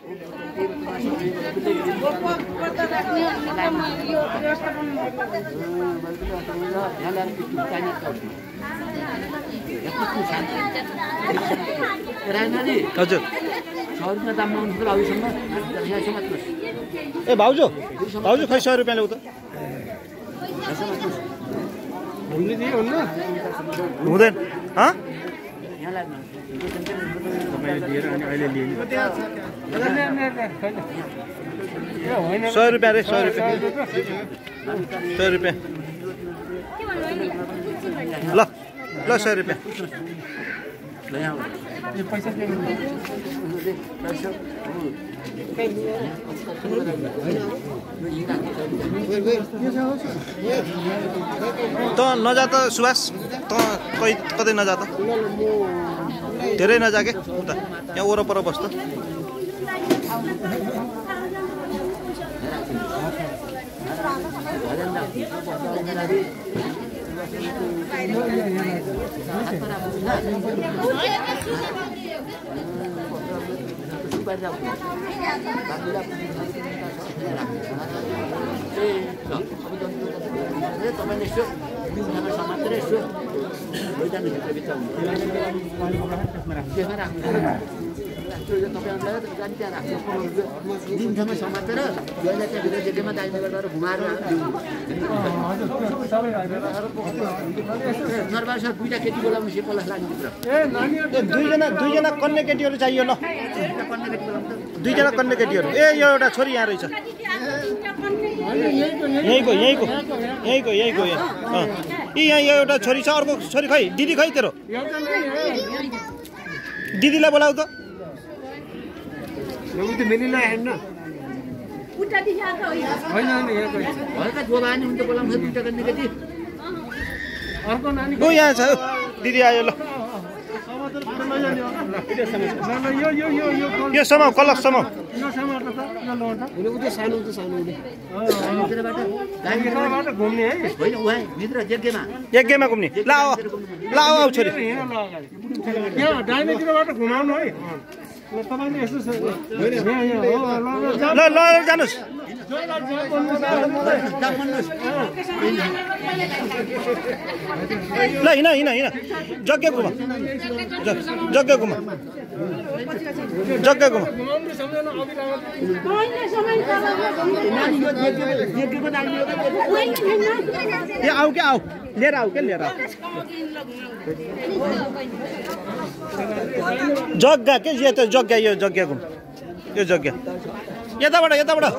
हजुर ए भाउजू भाउजू खै 100 रुपैयाँ ल्याउ त हुँदैन 100 रुपैयाँ रे 100 रुपैयाँ 100 रुपैयाँ ल ल 100 रुपैयाँ त नजा त सुभाष त कतै नजा त धेरै नजा के उता यहाँ वरपर बस् त दुईजना कन्या केटीहरू चाहियो ल दुईजना कन्या केटीहरू ए यो एउटा छोरी यहाँ रहेछ यहीँको यहाँ एउटा छोरी छ अर्को छोरी खै दिदी खै तेरो दिदीलाई बोलाऊ त यहाँ छ दिदी आयो ल यो समाउ कलक समाउ यज्ञमा घुम्ने ल आऊ छोरी ल ल जानुहोस् ल हिँड जग्गा घुमा ए आऊ के आऊ लिएर आऊ जग्गा के यो त जग्गा यो जग्गा घुम यो जग्गा यताबाट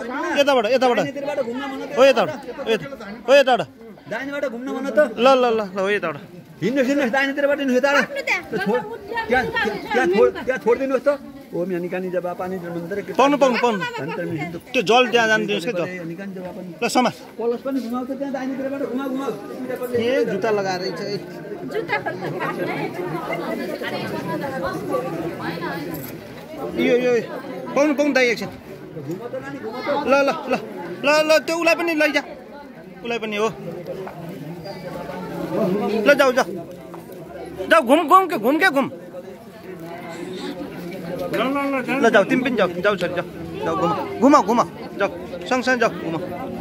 हो यताबाट दाहिनेबाट घुम्न मन त ल हो यताबाट हिँड्नुहोस् दाहिनेतिरबाट त्यहाँ छोडिदिनुहोस् त ओ निकानी जब पानी पाउनु त्यो जल त्यहाँ जानु दिनुहोस् के ल समाज कलस पनि घुमाउँछ त्यहाँ दाहिनेतिरबाट घुमाउ ए जुत्ता लगाएर यो पाउनु दाइ एकछिन ल त्यो उसलाई पनि लैजा उसलाई पनि हो ल जाऊ घुम ल जाऊ तिमी पनि जाऊ छोरी जाऊ घुमा जाऊ सँगसँगै जाऊ घुमा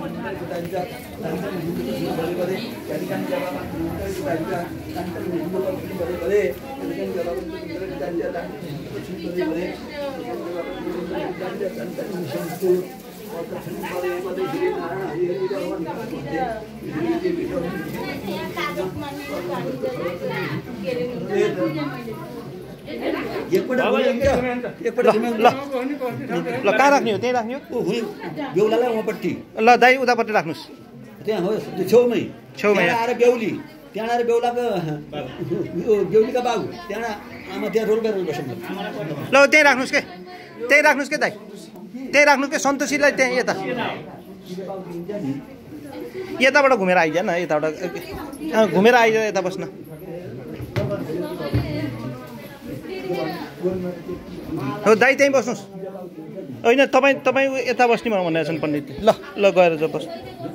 ल कहाँ राख्ने हो त्यही राख्ने हो बेहुलालाई वहाँपट्टि ल दाइ उतापट्टि राख्नुहोस् त्यहाँ हो छेउमै आएर बेहुली त्यहाँ आएर बेहुलाको बेहुलीका बाबु त्यहाँ आमा त्यहाँ रोल बस्नु ल त्यही राख्नुहोस् के दाइ त्यही राख्नु के सन्तोषीलाई त्यहाँ यताबाट घुमेर आइज न यताबाट घुमेर आइज यता बस्न हो दाइ त्यहीँ बस्नुहोस् होइन तपाईँ यता बस्ने भनेको छन् पण्डितले ल गएर जो बस्नु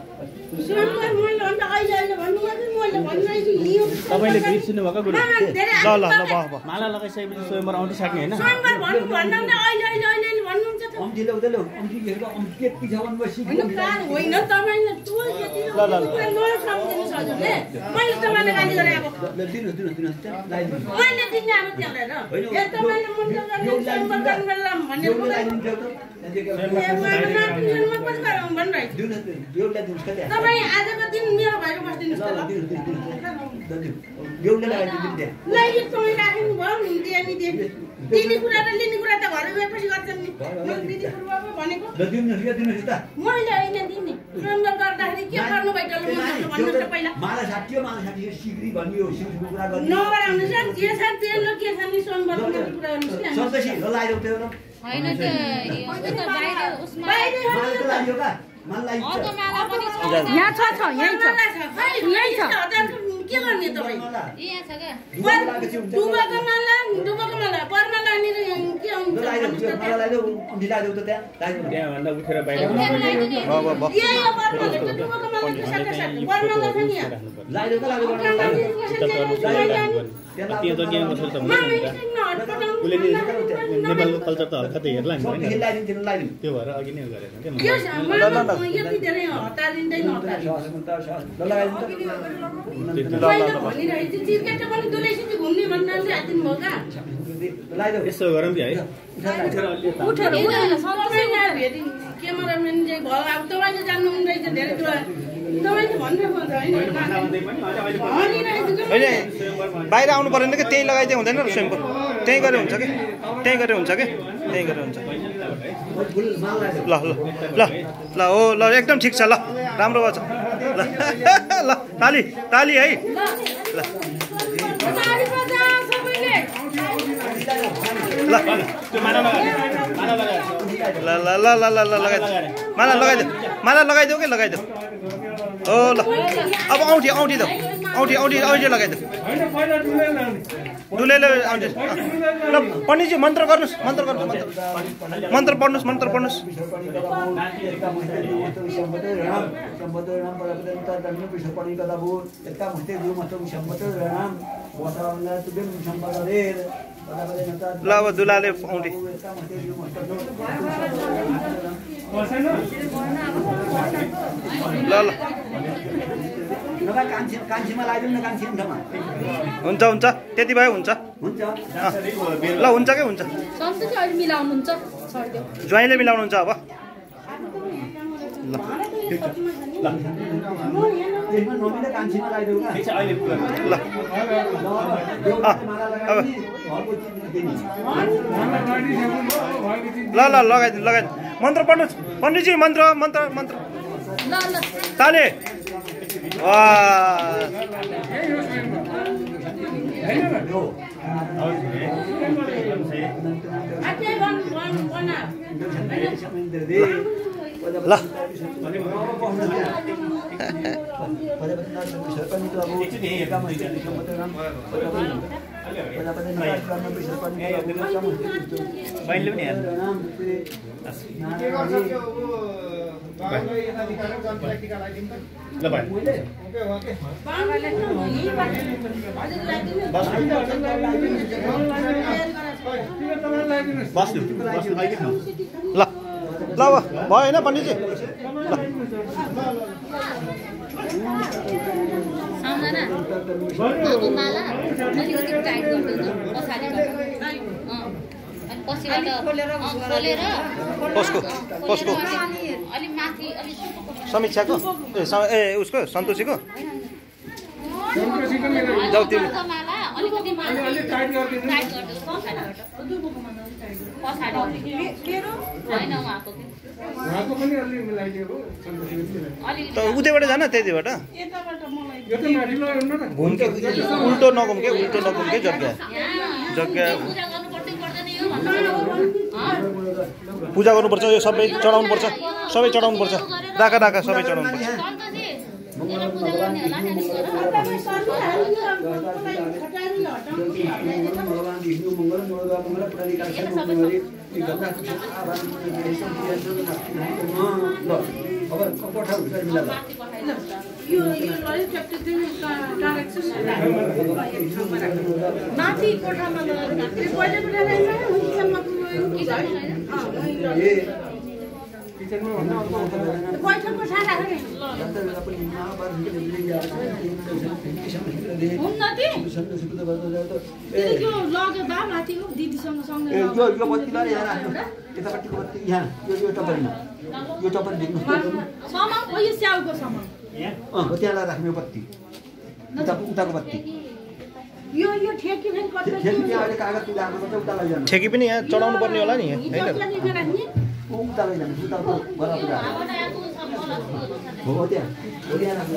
तपाईले बिर्सिनु भएको गुरु ल माला लगाइसकेपछि स्वयंवर आउँदै सक्ने हैन अम्ठी ल्याउँदै ल्याउ अम्ठी हेरेको अम्ठी के छ भने म सिक्छु होइन तपाईले तुल यति नयाँ सम्झिनु सजिले मैले तपाईलाई गाली गरे अब दिनुहोस् लाइदिनु मैले दिने अब त्यसलाई र यो तपाईले मन गर्ने सम्बन्धन बेला भन्ने कुरा तपाईँ आजको दिन मेरो भाइको बस्दिनुहोस् त दिने कुरा र लिने कुरा त घर गएपछि गर्छन् नि दिदी पूर्वमा भनेको मैले होइन दिने स्वयंवर गर्दाखेरि के गर्नु भयो भन्नु त पहिला माला साथी सिक्री भन्यो सिक्रीको कुरा गर्नु नगराउनु छ जे छ त्यो ल के छ नि स्वयंवरको कुरा गर्नुस् न सबै लाइदेऊ त्यो हैन त यो त बाहिर उसमा माला त लाग्यो का माला अझ माला पनि छ यहाँ छ यही छ यही छ के गर्ने तपाई यहाँ छ के डुबाको माला पर्मा लाने के हुन्छ माला लाइदेऊ अम्ठी लाइदेऊ त त्यहाँ भन्दा उठेर बाहिर यही हो पर्मा त डुबाको माला के साथै पर्मा लाछ नि यहाँ लाइदेऊ त लाग्यो त्यो त ज्ञान बसेर त हुँदैन नि त उसले नेपालको कल्चर त हल्का त हेर्ला नि होइन लाइदिनु त्यो भएर अघि नै गरेको के यति धेरै हतारिँदैन भनिरहेको चिरकेटा पनि दुलैसित घुम्ने भन्नाले हातिनु भयो का लाइदेऊ यसो गरौँ कि है उठेर क्यामेराम्यान चाहिँ भयो अब तपाईँले जान्नु रहेछ धेरै कुरा तपाईँले भन्नुभएको होइन बाहिर आउनु परेन कि त्यही लगाइदिए हुँदैन र सेम्पू त्यही गरे हुन्छ कि त्यही गरे हुन्छ ल ल ल ल हो ल एकदम ठिक छ ल राम्रो भयो ल ल ताली है ल माला लगाइदेऊ के लगाइदेऊ हो ल अब औँठी लगाइदेऊ दुलेले आउँछ ल पण्डितजी मन्त्र गर्नुहोस् मन्त्र पढ्नुहोस् ल अब दुलाले औँठी ल कान्छीमा लाइदिउँ न कान्छी हुन्छ त्यति भयो हुन्छ ल हुन्छ के हुन्छ ज्वाइँले मिलाउनुहुन्छ अब ल लगाइदिनु मन्त्र पढ्नुहोस् पण्डितजी मन्त्र ताले ल ल भयो होइन पण्डितजी कसको समीक्षाको ए उसको सन्तोषीको जाऊ तिमी उतैबाट जान त्यतिबाट उल्टो नघुम्के जग्गा पूजा गर्नुपर्छ यो सबै चढाउनुपर्छ राका सबै चढाउनुपर्छ माथि कोठामा बैठकको सारा हो नि उन्नति त्यो लग्यो बा माथि हो दिदीसँग सँगै यो बत्ती ल यहाँ राख्नु यतापट्टिको बत्ती यहाँ यो टपरीमा यो टपरी देख्नु सामान हो यो स्याउको सामान हो त्यहाँ राख्नु यो बत्ती उताको बत्ती यो ठेकी पनि कतै ठेकी त्यहाँ अहिले कागज तुलाएको मात्रै उता लैजानु ठेकी पनि यहाँ चढाउनु पर्ने होला नि हैन उता लैजानु उताको बराबर हो त्यहाँ राख्नु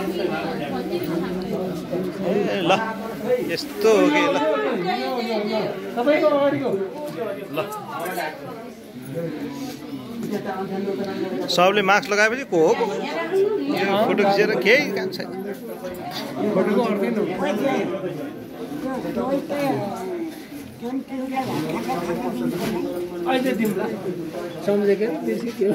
ए ल यस्तो हो कि ल तपाईको अगाडिको ल सबले मास्क लगाएपछि को हो फोटो खिचेर केही काम छैन फोटोको अर्कै न अहिले दिउँला सम्झेको त्यसै के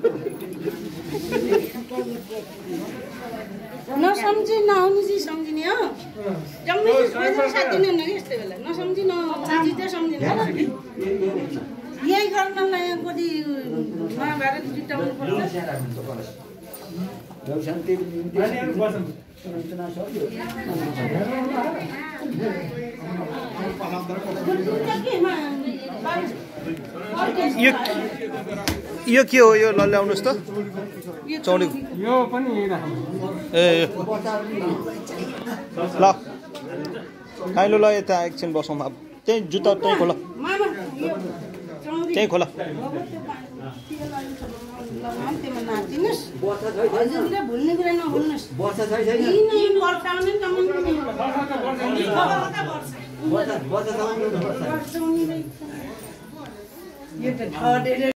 नसम्झी नआउनु चाहिँ सम्झिने हो जम्मै साथी नै हुन्न कि यस्तो बेला नसम्झी नचिज चाहिँ सम्झिने यही गर्नलाई कति महाभारत जुटाउनु पर्छ यो के हो यो ल ल्याउनुहोस् त चौडी यो पनि राख्नु ए ल आइलो ल यता एकछिन बसौँ अब त्यही जुत्ता त्यहीँ खोल त्यहीँ खोल भुल्ने कुरा नभुल्नुहोस् वर्षा छैन यो त